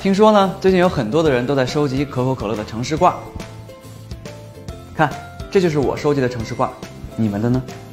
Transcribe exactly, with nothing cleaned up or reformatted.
听说呢，最近有很多的人都在收集可口可乐的城市挂。看，这就是我收集的城市挂，你们的呢？